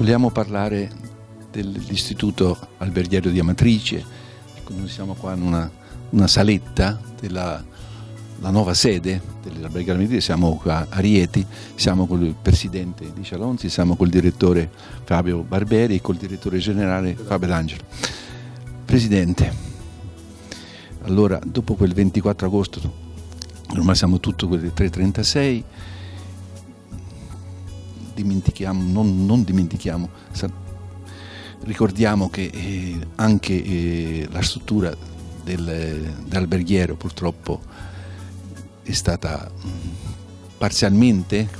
Vogliamo parlare dell'Istituto Alberghiero di Amatrice. Noi siamo qua in una saletta della nuova sede dell'Alberghiero di Amatrice, siamo qua a Rieti, siamo con il presidente Licia Lonzi, siamo col direttore Fabio Barberi e col direttore generale Fabio D'Angelo. Presidente, allora dopo quel 24 agosto, ormai siamo tutti quelle 3:36, ricordiamo che anche la struttura dell'alberghiero purtroppo è stata parzialmente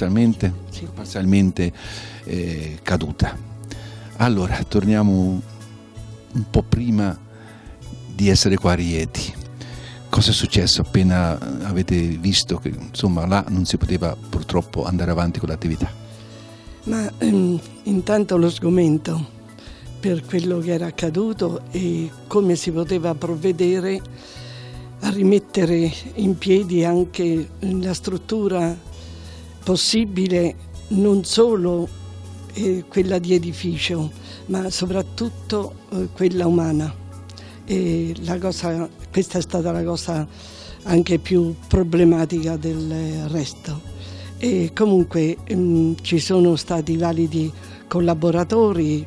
caduta. Allora torniamo un po' prima di essere qua a Rieti. Cosa è successo appena avete visto che insomma là non si poteva purtroppo andare avanti con l'attività? Ma intanto lo sgomento per quello che era accaduto e come si poteva provvedere a rimettere in piedi anche la struttura possibile, non solo quella di edificio, ma soprattutto quella umana. E questa è stata la cosa anche più problematica del resto. E comunque ci sono stati validi collaboratori,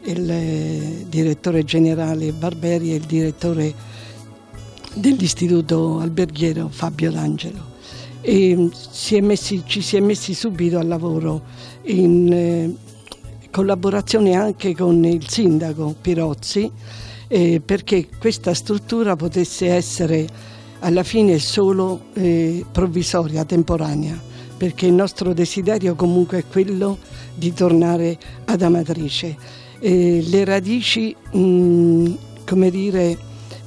il direttore generale Barberi e il direttore dell'Istituto Alberghiero Fabio D'Angelo. E ci si è messi subito al lavoro in collaborazione anche con il sindaco Pirozzi, perché questa struttura potesse essere alla fine solo provvisoria, temporanea, perché il nostro desiderio comunque è quello di tornare ad Amatrice. Le radici, come dire,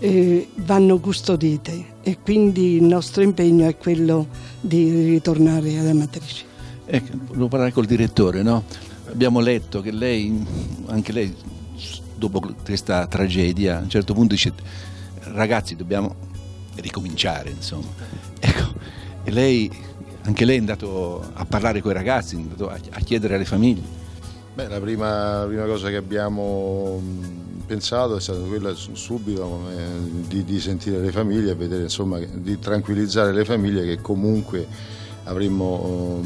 vanno custodite e quindi il nostro impegno è quello di ritornare ad Amatrice. Ecco, volevo parlare col direttore, no? Abbiamo letto che anche lei, dopo questa tragedia, a un certo punto dice: ragazzi, dobbiamo ricominciare, insomma. Ecco, e anche lei è andato a parlare con i ragazzi, è andato a chiedere alle famiglie. Beh, la prima cosa che abbiamo pensato è stata quella subito di sentire le famiglie e vedere, insomma, di tranquillizzare le famiglie che comunque avremmo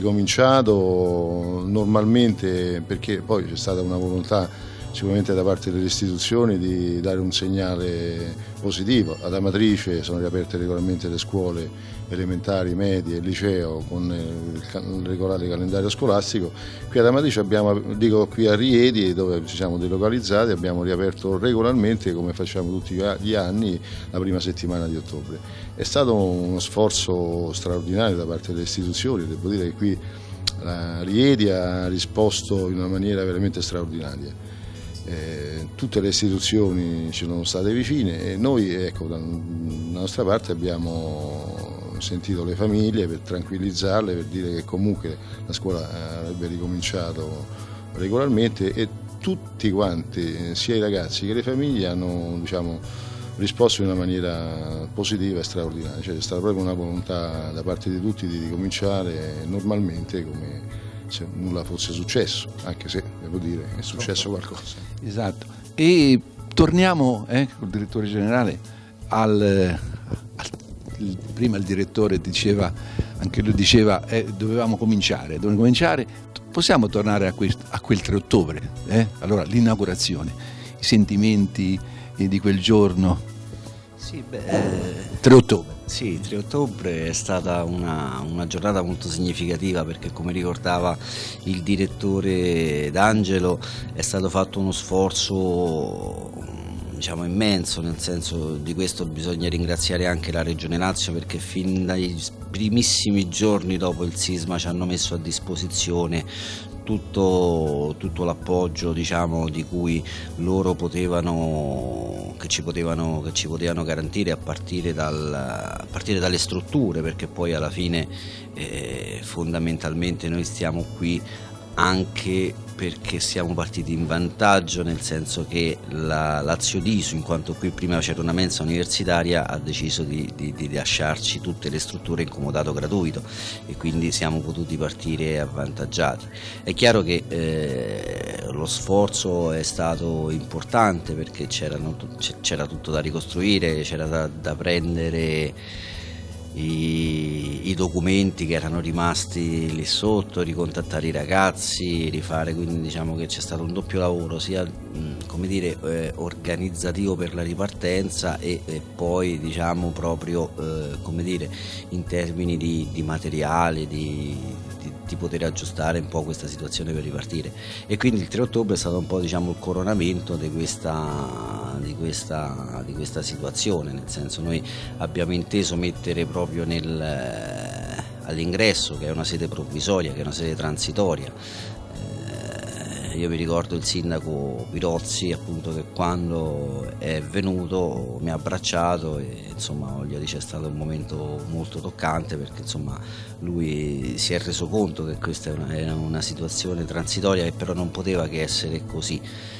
ricominciato normalmente, perché poi c'è stata una volontà sicuramente da parte delle istituzioni di dare un segnale positivo. Ad Amatrice sono riaperte regolarmente le scuole elementari, medie e liceo con il regolare calendario scolastico. Qui ad Amatrice qui a Rieti, dove ci siamo delocalizzati, abbiamo riaperto regolarmente, come facciamo tutti gli anni, la prima settimana di ottobre. È stato uno sforzo straordinario da parte delle istituzioni, devo dire che qui Rieti ha risposto in una maniera veramente straordinaria. Tutte le istituzioni ci sono state vicine e noi, ecco, dalla nostra parte abbiamo sentito le famiglie per tranquillizzarle, per dire che comunque la scuola avrebbe ricominciato regolarmente e tutti quanti, sia i ragazzi che le famiglie, hanno, diciamo, risposto in una maniera positiva e straordinaria. Cioè, c'è stata proprio una volontà da parte di tutti di ricominciare normalmente come se nulla fosse successo, anche se, devo dire, è successo qualcosa. Esatto. E torniamo col direttore generale prima il direttore diceva, anche lui diceva, dovevamo cominciare. Possiamo tornare a quel 3 ottobre, allora l'inaugurazione, i sentimenti di quel giorno. Sì, 3 ottobre. Sì, 3 ottobre è stata una giornata molto significativa, perché, come ricordava il direttore D'Angelo, è stato fatto uno sforzo, diciamo, immenso, nel senso, di questo bisogna ringraziare anche la Regione Lazio, perché fin dai primissimi giorni dopo il sisma ci hanno messo a disposizione tutto l'appoggio, diciamo, di cui loro che ci potevano garantire, a partire dalle strutture, perché poi alla fine fondamentalmente noi stiamo qui anche perché siamo partiti in vantaggio, nel senso che la Lazio d'Isu, in quanto qui prima c'era una mensa universitaria, ha deciso di lasciarci tutte le strutture in comodato gratuito e quindi siamo potuti partire avvantaggiati. È chiaro che lo sforzo è stato importante perché c'era tutto da ricostruire, c'era da prendere i documenti che erano rimasti lì sotto, ricontattare i ragazzi, rifare, quindi diciamo che c'è stato un doppio lavoro sia come dire organizzativo per la ripartenza e poi diciamo proprio come dire in termini di materiale, di poter aggiustare un po' questa situazione per ripartire. E quindi il 3 ottobre è stato un po' diciamo il coronamento di questa situazione, nel senso noi abbiamo inteso mettere proprio all'ingresso, che è una sede provvisoria, che è una sede transitoria. Io mi ricordo il sindaco Pirozzi appunto che quando è venuto mi ha abbracciato e insomma voglio dire, c'è stato un momento molto toccante perché insomma lui si è reso conto che questa era una situazione transitoria e però non poteva che essere così,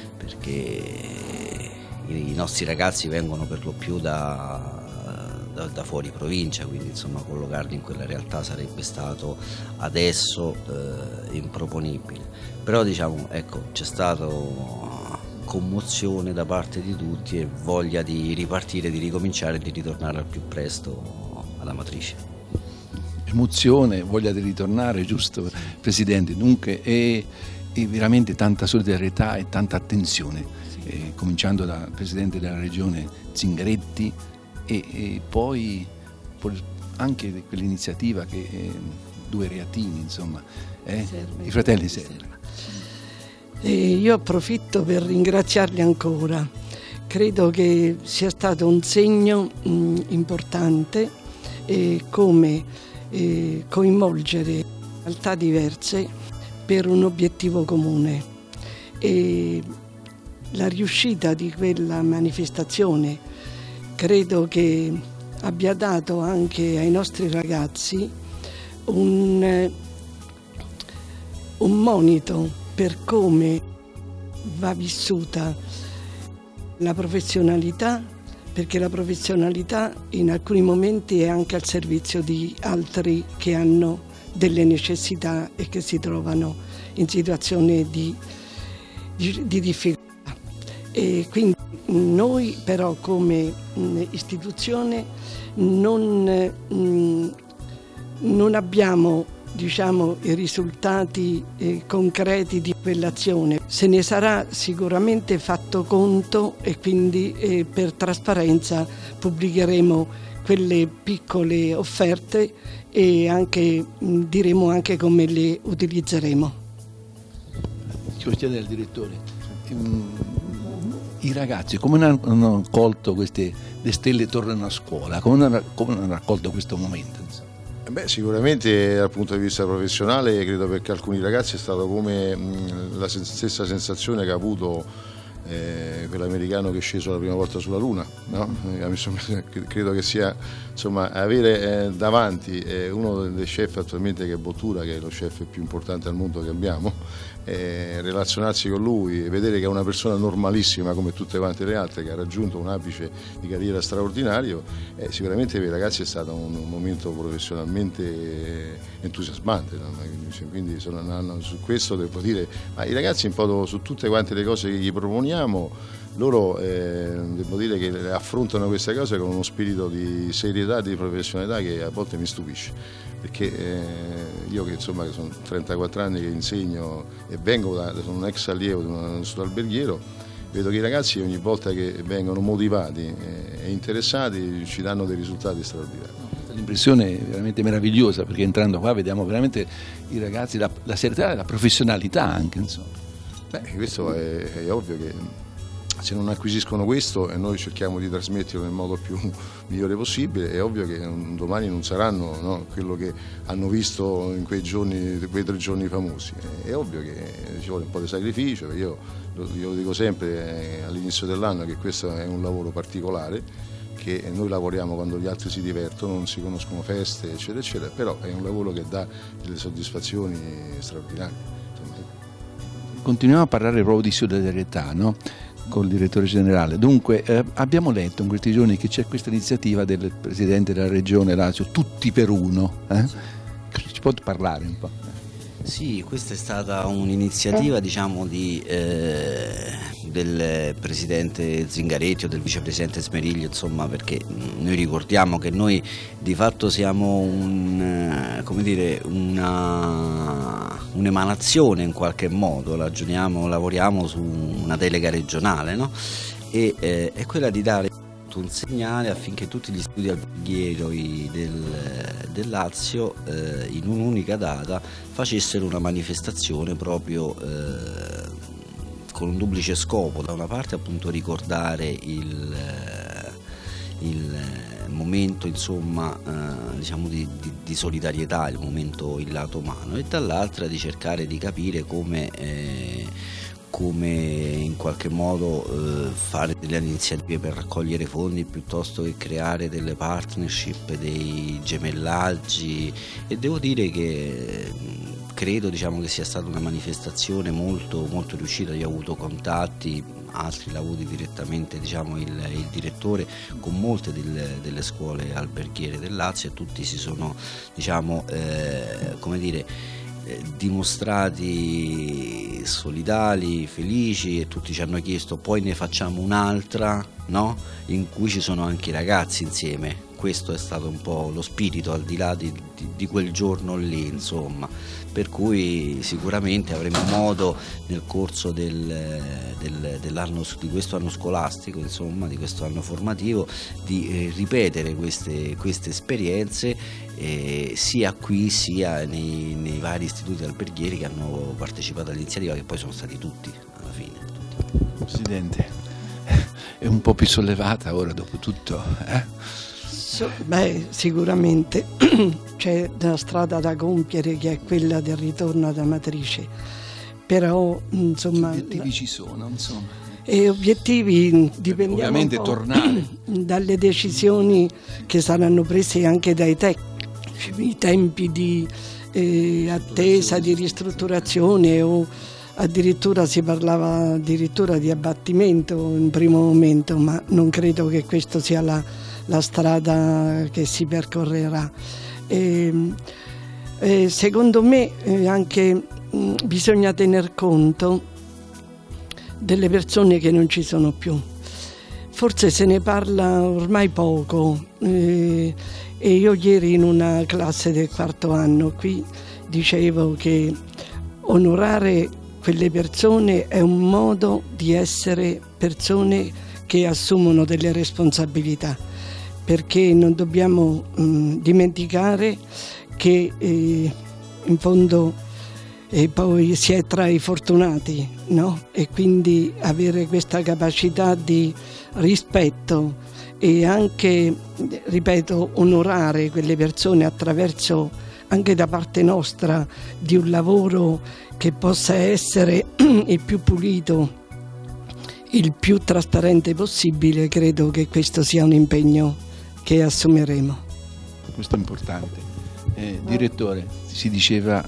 perché i nostri ragazzi vengono per lo più da fuori provincia, quindi insomma collocarli in quella realtà sarebbe stato adesso improponibile. Però diciamo ecco, c'è stata commozione da parte di tutti e voglia di ripartire, di ricominciare e di ritornare al più presto alla Matrice. Emozione, voglia di ritornare, giusto Presidente, dunque è veramente tanta solidarietà e tanta attenzione, cominciando dal Presidente della Regione Zingaretti e poi anche quell'iniziativa che due reatini, insomma, i fratelli Serra. Io approfitto per ringraziarli ancora, credo che sia stato un segno importante come coinvolgere realtà diverse per un obiettivo comune e la riuscita di quella manifestazione credo che abbia dato anche ai nostri ragazzi un monito per come va vissuta la professionalità, perché la professionalità in alcuni momenti è anche al servizio di altri che hanno delle necessità e che si trovano in situazioni di difficoltà. E quindi noi però come istituzione non abbiamo diciamo i risultati concreti di quell'azione. Se ne sarà sicuramente fatto conto e quindi per trasparenza pubblicheremo quelle piccole offerte e anche diremo anche come le utilizzeremo. Devo chiedere al direttore, i ragazzi come hanno accolto queste le stelle tornano a scuola, come hanno accolto questo momento? Beh, sicuramente dal punto di vista professionale credo per alcuni ragazzi è stato come la stessa sensazione che ha avuto quell'americano che è sceso la prima volta sulla Luna, no? Credo che sia insomma avere davanti uno dei chef attualmente che è Bottura, che è lo chef più importante al mondo che abbiamo, relazionarsi con lui e vedere che è una persona normalissima come tutte quante le altre, che ha raggiunto un apice di carriera straordinario, sicuramente per i ragazzi è stato un momento professionalmente entusiasmante, no? Quindi su questo devo dire, ma i ragazzi un po' su tutte quante le cose che gli proponiamo, loro devo dire che affrontano queste cose con uno spirito di serietà e di professionalità che a volte mi stupisce, perché io che insomma che sono 34 anni che insegno e sono un ex allievo di un istituto alberghiero, vedo che i ragazzi ogni volta che vengono motivati e interessati ci danno dei risultati straordinari. L'impressione è veramente meravigliosa, perché entrando qua vediamo veramente i ragazzi, la serietà e la professionalità anche, insomma. Beh, questo è ovvio che se non acquisiscono questo e noi cerchiamo di trasmetterlo nel modo più migliore possibile, è ovvio che domani non saranno, no, quello che hanno visto in quei 3 giorni famosi. È ovvio che ci vuole un po' di sacrificio, io lo dico sempre all'inizio dell'anno che questo è un lavoro particolare, che noi lavoriamo quando gli altri si divertono, non si conoscono feste, eccetera, eccetera, però è un lavoro che dà delle soddisfazioni straordinarie. continuiamo a parlare proprio di solidarietà, no? Con il direttore generale. Dunque abbiamo letto in questi giorni che c'è questa iniziativa del presidente della regione Lazio, Tutti per Uno. Ci può parlare un po'? Sì, questa è stata un'iniziativa, diciamo, del presidente Zingaretti o del vicepresidente Smeriglio, insomma, perché noi ricordiamo che noi di fatto siamo un'emanazione in qualche modo, lavoriamo su una delega regionale, no? E è quella di dare un segnale affinché tutti gli studi alberghieri del Lazio in un'unica data facessero una manifestazione proprio con un duplice scopo: da una parte appunto ricordare il momento, insomma, diciamo di solidarietà, il lato umano, e dall'altra di cercare di capire come in qualche modo fare delle iniziative per raccogliere fondi piuttosto che creare delle partnership, dei gemellaggi. E devo dire che credo, diciamo, che sia stata una manifestazione molto, molto riuscita. Io ho avuto contatti, altri l'ha avuti direttamente, diciamo, il direttore con molte delle scuole alberghiere del Lazio, e tutti si sono, diciamo, come dire, dimostrati solidali, felici, e tutti ci hanno chiesto: poi ne facciamo un'altra, no? In cui ci sono anche i ragazzi insieme. Questo è stato un po' lo spirito, al di là di quel giorno lì, insomma, per cui sicuramente avremo modo nel corso di questo anno scolastico, insomma, di questo anno formativo, di ripetere queste esperienze, sia qui sia nei vari istituti alberghieri che hanno partecipato all'iniziativa, che poi sono stati tutti alla fine. Presidente, è un po' più sollevata ora dopo tutto, Beh, sicuramente c'è una strada da compiere, che è quella del ritorno ad Amatrice, però insomma... Che obiettivi ci sono, insomma? E obiettivi dipendono ovviamente un po' tornare dalle decisioni che saranno prese anche dai tempi di attesa, di ristrutturazione, o addirittura si parlava addirittura di abbattimento in primo momento, ma non credo che questa sia la strada che si percorrerà. Secondo me anche bisogna tener conto delle persone che non ci sono più. Forse se ne parla ormai poco, e io ieri in una classe del quarto anno qui dicevo che onorare quelle persone è un modo di essere persone che assumono delle responsabilità, perché non dobbiamo dimenticare che in fondo poi si è tra i fortunati, no? E quindi avere questa capacità di rispetto e anche, ripeto, onorare quelle persone attraverso, anche da parte nostra, di un lavoro che possa essere il più pulito, il più trasparente possibile. Credo che questo sia un impegno che assumeremo. Questo è importante. Direttore, si diceva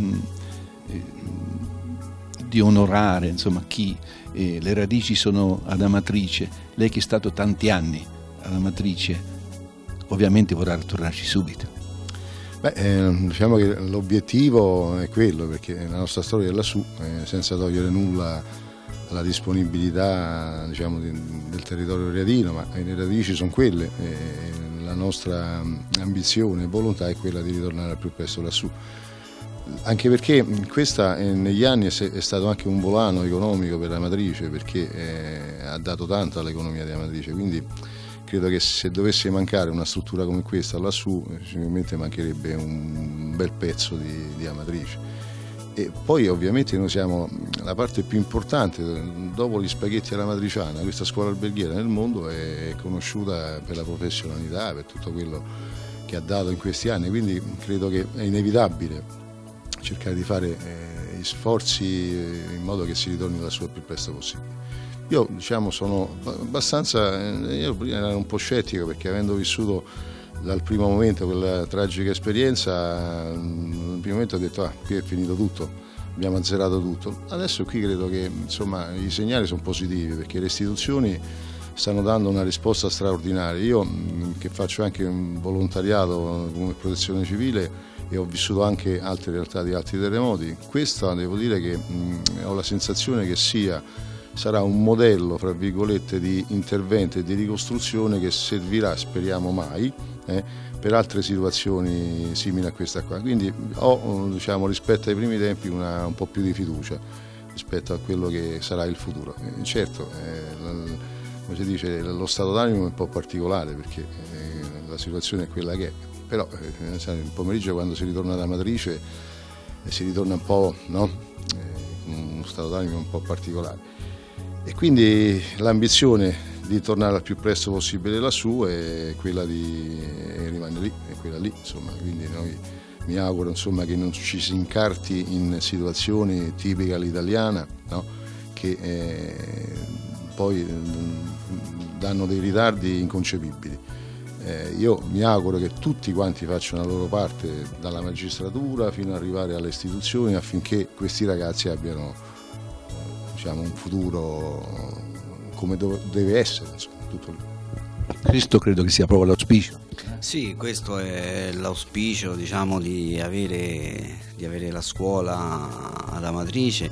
di onorare, insomma, chi le radici sono ad Amatrice. Lei che è stato tanti anni ad Amatrice, ovviamente vorrà tornarci subito. Diciamo che l'obiettivo è quello, perché la nostra storia è lassù, senza togliere nulla alla disponibilità, diciamo, del territorio riadino, ma le radici sono quelle, la nostra ambizione e volontà è quella di ritornare al più presto lassù, anche perché questa negli anni è stato anche un volano economico per Amatrice, perché ha dato tanto all'economia di Amatrice, quindi credo che se dovesse mancare una struttura come questa lassù, sicuramente mancherebbe un bel pezzo di Amatrice. E poi ovviamente noi siamo la parte più importante, dopo gli spaghetti alla matriciana. Questa scuola alberghiera nel mondo è conosciuta per la professionalità, per tutto quello che ha dato in questi anni, quindi credo che è inevitabile cercare di fare gli sforzi in modo che si ritorni lassù il più presto possibile. Io, diciamo, sono abbastanza, io prima ero un po' scettico, perché avendo vissuto dal primo momento quella tragica esperienza, nel primo momento ho detto qui è finito tutto, abbiamo azzerato tutto. Adesso qui credo che insomma i segnali sono positivi, perché le istituzioni stanno dando una risposta straordinaria. Io che faccio anche un volontariato come protezione civile e ho vissuto anche altre realtà di altri terremoti, questa devo dire che ho la sensazione che sarà un modello, fra virgolette, di intervento e di ricostruzione che servirà, speriamo mai, per altre situazioni simili a questa qua. Quindi ho, diciamo, rispetto ai primi tempi un po' più di fiducia rispetto a quello che sarà il futuro. Certo, come si dice, lo stato d'animo è un po' particolare, perché la situazione è quella che è, però il pomeriggio, quando si ritorna da Amatrice, si ritorna un po', no? Uno stato d'animo un po' particolare, e quindi l'ambizione di tornare al più presto possibile lassù è quella di rimane lì, è quella lì, insomma. Quindi mi auguro, insomma, che non ci si incarti in situazioni tipiche all'italiana, no? Che poi danno dei ritardi inconcepibili. Io mi auguro che tutti quanti facciano la loro parte, dalla magistratura fino ad arrivare alle istituzioni, affinché questi ragazzi abbiano, diciamo, un futuro come deve essere, insomma, tutto lì. Questo credo che sia proprio l'auspicio. Sì, questo è l'auspicio, diciamo, di avere la scuola ad Amatrice,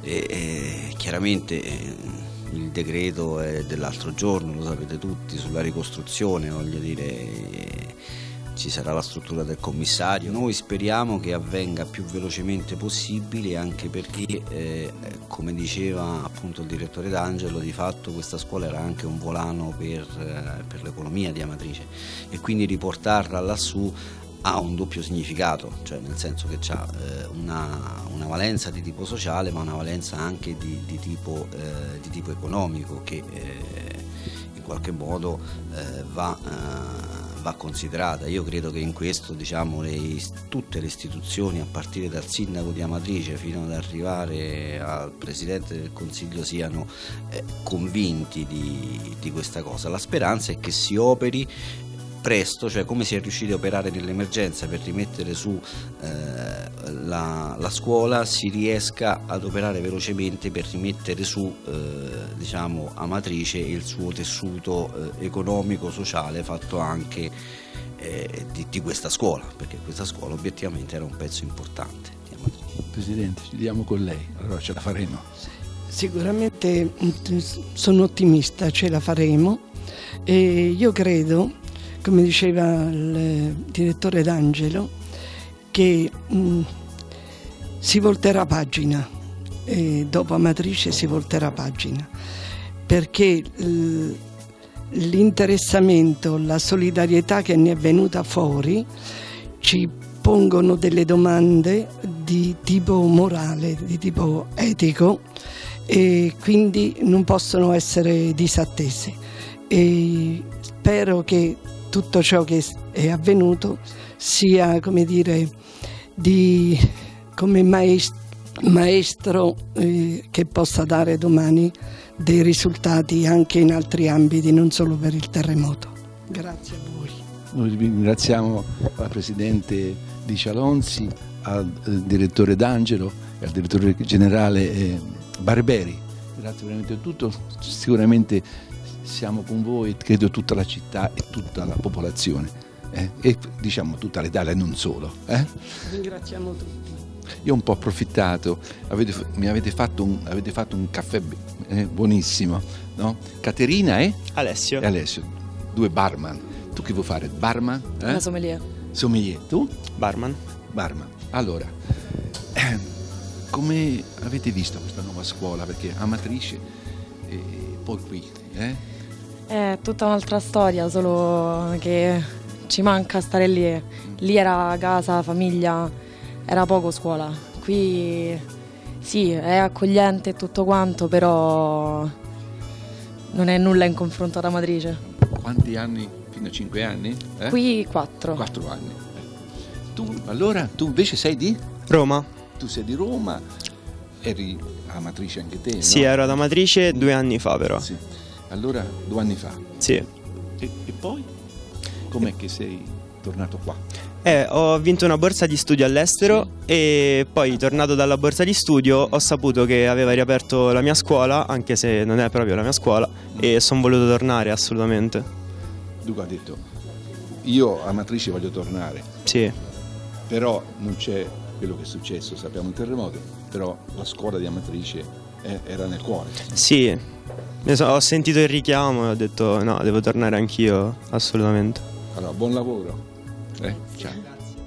e chiaramente il decreto è dell'altro giorno, lo sapete tutti, sulla ricostruzione, voglio dire, ci sarà la struttura del commissario. Noi speriamo che avvenga più velocemente possibile, anche perché, come diceva appunto il direttore D'Angelo, di fatto questa scuola era anche un volano per l'economia di Amatrice, e quindi riportarla lassù ha un doppio significato, cioè nel senso che ha una valenza di tipo sociale, ma una valenza anche di tipo economico, che in qualche modo va considerata. Io credo che in questo, diciamo, tutte le istituzioni, a partire dal sindaco di Amatrice fino ad arrivare al presidente del Consiglio, siano convinti di questa cosa. La speranza è che si operi presto, cioè come si è riusciti a operare nell'emergenza per rimettere su la scuola, si riesca ad operare velocemente per rimettere su diciamo, Amatrice e il suo tessuto economico, sociale, fatto anche di questa scuola, perché questa scuola obiettivamente era un pezzo importante di Amatrice. Presidente, chiudiamo con lei, allora ce la faremo. Sicuramente sono ottimista, ce la faremo, e io credo, come diceva il direttore D'Angelo, che si volterà pagina, e dopo Amatrice si volterà pagina, perché l'interessamento, la solidarietà che ne è venuta fuori ci pongono delle domande di tipo morale, di tipo etico, e quindi non possono essere disattese. E spero che tutto ciò che è avvenuto sia, come dire, come maestro che possa dare domani dei risultati anche in altri ambiti, non solo per il terremoto. Grazie a voi. Noi ringraziamo la Presidente di Cialonzi, al direttore D'Angelo e al direttore generale Barberi. Grazie veramente a tutto, sicuramente siamo con voi, credo tutta la città e tutta la popolazione, e diciamo tutta l'Italia, non solo. Ringraziamo tutti. Io ho un po' approfittato, avete fatto un caffè buonissimo, no? Caterina e? Alessio. E Alessio, due barman. Tu che vuoi fare? Barman? Una sommelier. Sommelier, tu? Barman. Barman. Allora, come avete visto questa nuova scuola? Perché Amatrice e poi qui, È tutta un'altra storia, solo che ci manca stare lì. Lì era casa, famiglia, era poco scuola. Qui sì, è accogliente e tutto quanto, però non è nulla in confronto ad Amatrice. Quanti anni? Fino a 5 anni? Qui 4. 4 anni. Tu invece sei di? Roma. Tu sei di Roma, eri a Amatrice anche te, Sì, no? ero ad Amatrice 2 anni fa però. Sì. Allora, 2 anni fa. Sì. E poi? Com'è che sei tornato qua? Ho vinto una borsa di studio all'estero e poi, tornato dalla borsa di studio, ho saputo che aveva riaperto la mia scuola, anche se non è proprio la mia scuola, e sono voluto tornare assolutamente. Dunque ha detto, io a Amatrice voglio tornare, Sì, però non c'è quello che è successo, sappiamo il terremoto, però la scuola di Amatrice era nel cuore. sì, ho sentito il richiamo e ho detto no, devo tornare anch'io, assolutamente. Allora, buon lavoro. Ciao.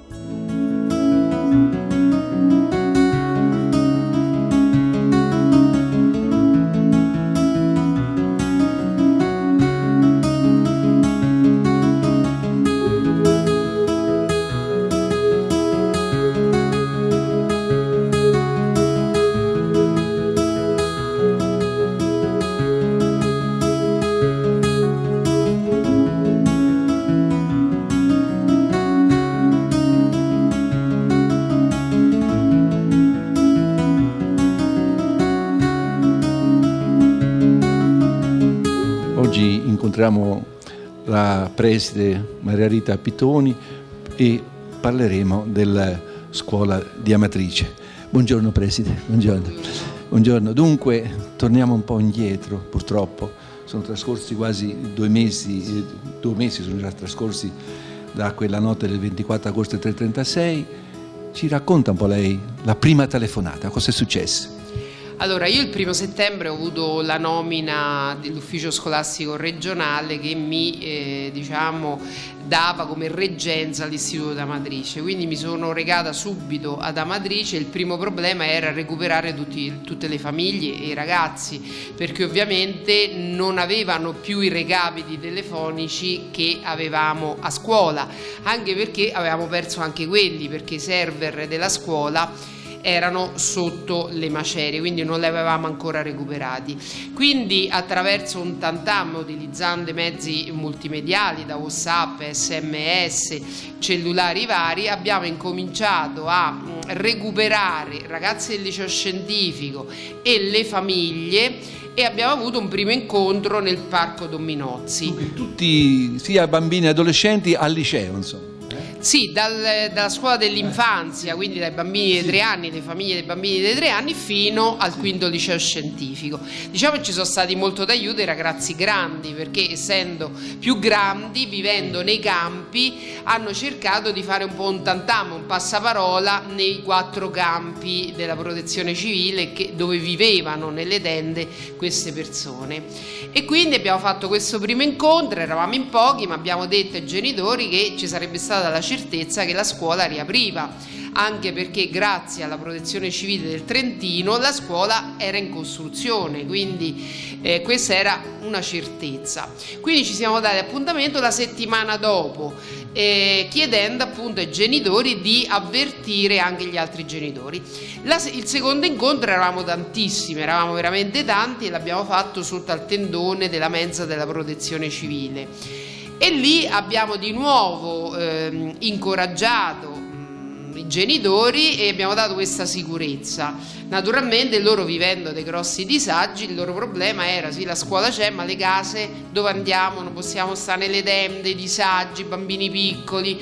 Oggi incontriamo la preside Maria Rita Pittoni e parleremo della scuola di Amatrice. Buongiorno preside, buongiorno. Buongiorno. Dunque torniamo un po' indietro, purtroppo. Sono trascorsi quasi 2 mesi, 2 mesi sono già trascorsi da quella notte del 24 agosto del 1936. Ci racconta un po' lei la prima telefonata, cosa è successo? Allora, io il 1° settembre ho avuto la nomina dell'ufficio scolastico regionale che mi dava come reggenza all'istituto d'Amatrice, quindi mi sono recata subito ad Amatrice. Il primo problema era recuperare tutte le famiglie e i ragazzi, perché ovviamente non avevano più i recapiti telefonici che avevamo a scuola, anche perché avevamo perso anche quelli, perché i server della scuola erano sotto le macerie, quindi non li avevamo ancora recuperati. Quindi attraverso un tantam, utilizzando i mezzi multimediali da WhatsApp, SMS, cellulari vari, abbiamo incominciato a recuperare ragazzi del liceo scientifico e le famiglie, e abbiamo avuto un primo incontro nel Parco Don Minozzi. Tutti, sia bambini e adolescenti al liceo, insomma. Sì, dalla scuola dell'infanzia, quindi dai bambini dei 3 anni, le famiglie dei bambini dei 3 anni, fino al 5° liceo scientifico. Diciamo che ci sono stati molto d'aiuto i ragazzi grandi, perché essendo più grandi, vivendo nei campi, hanno cercato di fare un po' un tantam, un passaparola nei 4 campi della protezione civile dove vivevano nelle tende queste persone. E quindi abbiamo fatto questo primo incontro, eravamo in pochi, ma abbiamo detto ai genitori che ci sarebbe stata la certezza che la scuola riapriva, anche perché grazie alla protezione civile del Trentino la scuola era in costruzione, quindi questa era una certezza. Quindi ci siamo dati appuntamento la settimana dopo, chiedendo appunto ai genitori di avvertire anche gli altri genitori. Il secondo incontro eravamo tantissimi, eravamo veramente tanti, e l'abbiamo fatto sotto al tendone della mensa della protezione civile. E lì abbiamo di nuovo incoraggiato i genitori e abbiamo dato questa sicurezza. Naturalmente loro, vivendo dei grossi disagi, il loro problema era: sì, la scuola c'è, ma le case dove andiamo? Non possiamo stare nelle tende, disagi, bambini piccoli,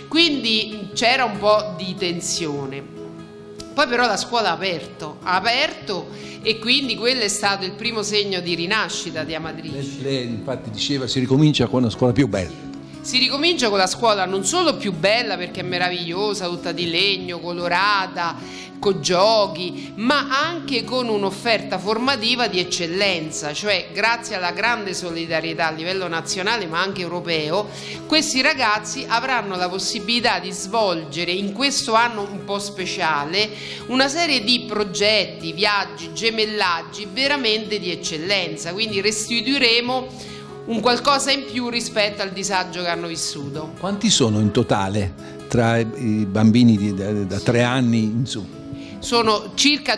quindi c'era un po' di tensione. Poi però la scuola ha aperto, e quindi quello è stato il primo segno di rinascita di Amatrice. Lei infatti diceva si ricomincia con una scuola più bella. Si ricomincia con la scuola non solo più bella, perché è meravigliosa, tutta di legno, colorata, con giochi, ma anche con un'offerta formativa di eccellenza, cioè grazie alla grande solidarietà a livello nazionale ma anche europeo, questi ragazzi avranno la possibilità di svolgere in questo anno un po' speciale una serie di progetti, viaggi, gemellaggi veramente di eccellenza, quindi restituiremo un qualcosa in più rispetto al disagio che hanno vissuto. Quanti sono in totale tra i bambini da 3 anni in su? Sono circa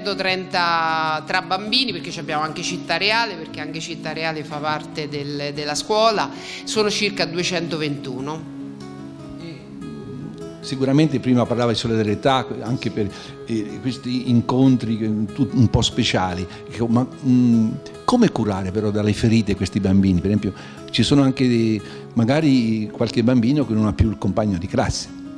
230 tra bambini, perché abbiamo anche Città Reale, perché anche Città Reale fa parte della scuola, sono circa 221. Sicuramente prima parlava di solidarietà anche per questi incontri un po' speciali, ma come curare però dalle ferite questi bambini? Per esempio ci sono anche magari qualche bambino che non ha più il compagno di classe.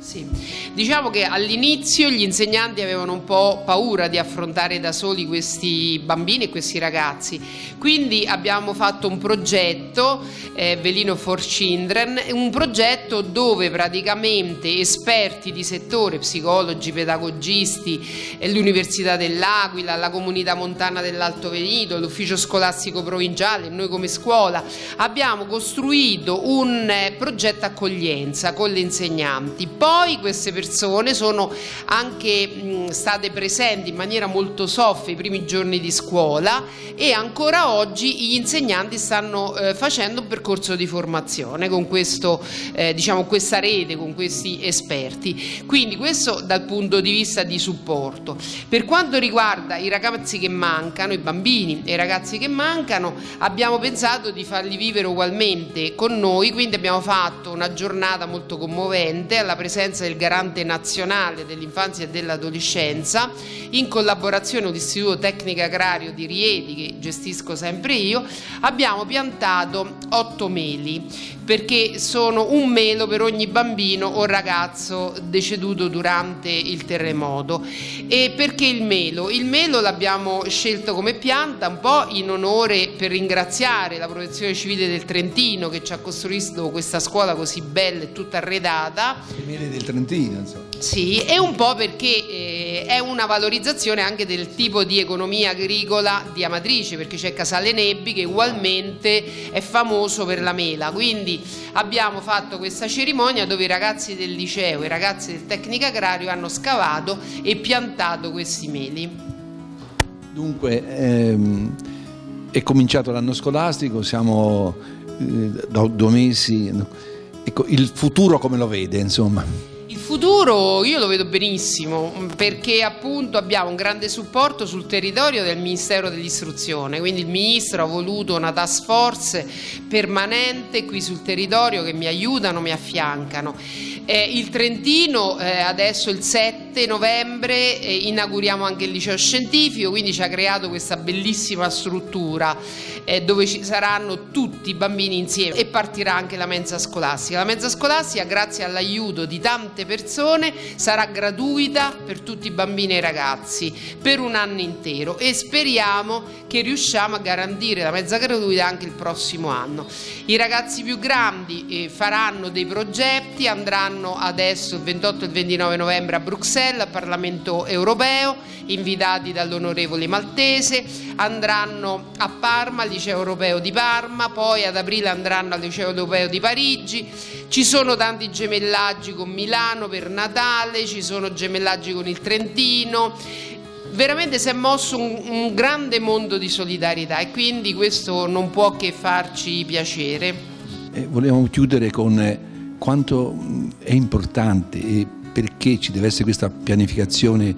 Sì, diciamo che all'inizio gli insegnanti avevano un po' paura di affrontare da soli questi bambini e questi ragazzi, quindi abbiamo fatto un progetto, Velino for Children, un progetto dove praticamente esperti di settore, psicologi, pedagogisti, l'Università dell'Aquila, la Comunità Montana dell'Alto Veneto, l'Ufficio Scolastico Provinciale, noi come scuola, abbiamo costruito un progetto accoglienza con le insegnanti. Poi queste persone sono anche state presenti in maniera molto soffe i primi giorni di scuola e ancora oggi gli insegnanti stanno facendo un percorso di formazione con questo, diciamo, questa rete, con questi esperti. Quindi questo dal punto di vista di supporto. Per quanto riguarda i ragazzi che mancano, i bambini e i ragazzi che mancano, abbiamo pensato di farli vivere ugualmente con noi, quindi abbiamo fatto una giornata molto commovente alla presenza del Garante Nazionale dell'Infanzia e dell'Adolescenza, in collaborazione con l'Istituto Tecnico Agrario di Rieti, che gestisco sempre io. Abbiamo piantato 8 meli, perché sono un melo per ogni bambino o ragazzo deceduto durante il terremoto. E perché il melo? Il melo l'abbiamo scelto come pianta un po' in onore, per ringraziare la Protezione Civile del Trentino che ci ha costruito questa scuola così bella e tutta arredata. I meli del Trentino, insomma. Sì, e un po' perché è una valorizzazione anche del tipo di economia agricola di Amatrice, perché c'è Casale Nebbi che ugualmente è famoso per la mela, quindi abbiamo fatto questa cerimonia dove i ragazzi del liceo e i ragazzi del tecnico agrario hanno scavato e piantato questi meli. Dunque è cominciato l'anno scolastico, siamo da 2 mesi, ecco, il futuro come lo vede, insomma? Il futuro io lo vedo benissimo, perché appunto abbiamo un grande supporto sul territorio del Ministero dell'Istruzione, quindi il Ministro ha voluto una task force permanente qui sul territorio che mi aiutano, mi affiancano. Il Trentino adesso il 7 novembre inauguriamo anche il liceo scientifico, quindi ci ha creato questa bellissima struttura dove ci saranno tutti i bambini insieme e partirà anche la mensa scolastica. La mensa scolastica, grazie all'aiuto di tante persone, sarà gratuita per tutti i bambini e i ragazzi per un anno intero e speriamo che riusciamo a garantire la mezza gratuita anche il prossimo anno. I ragazzi più grandi faranno dei progetti, andranno adesso il 28 e il 29 novembre a Bruxelles, al Parlamento europeo, invitati dall'onorevole Maltese, andranno a Parma, al liceo europeo di Parma, poi ad aprile andranno al liceo europeo di Parigi. Ci sono tanti gemellaggi con Milano per Natale, ci sono gemellaggi con il Trentino. Veramente si è mosso un grande mondo di solidarietà e quindi questo non può che farci piacere. Vogliamo chiudere con quanto è importante e perché ci deve essere questa pianificazione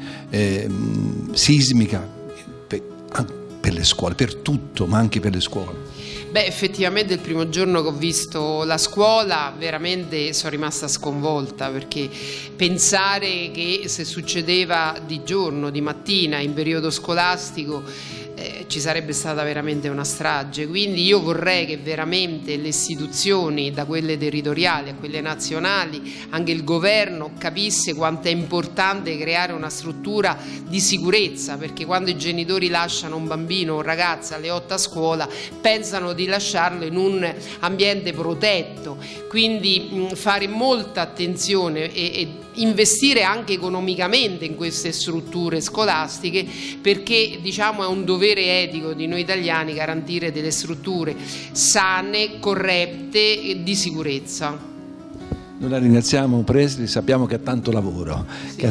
sismica per le scuole, per tutto, ma anche per le scuole. Beh, effettivamente il primo giorno che ho visto la scuola veramente sono rimasta sconvolta, perché pensare che se succedeva di giorno, di mattina, in periodo scolastico, ci sarebbe stata veramente una strage. Quindi io vorrei che veramente le istituzioni, da quelle territoriali a quelle nazionali, anche il governo capisse quanto è importante creare una struttura di sicurezza, perché quando i genitori lasciano un bambino o un ragazzo alle 8 a scuola pensano di lasciarlo in un ambiente protetto, quindi fare molta attenzione e investire anche economicamente in queste strutture scolastiche, perché diciamo è un dovere etico di noi italiani garantire delle strutture sane, corrette e di sicurezza. Noi la ringraziamo Presley, sappiamo che ha tanto lavoro,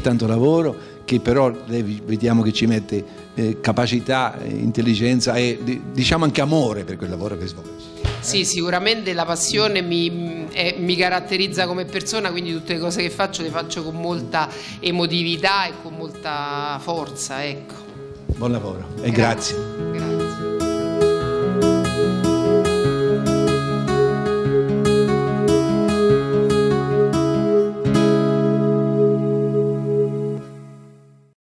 che però lei vediamo che ci mette capacità, intelligenza e diciamo anche amore per quel lavoro che svolge. Sì, sicuramente la passione mi caratterizza come persona, quindi tutte le cose che faccio le faccio con molta emotività e con molta forza, ecco. Buon lavoro e grazie.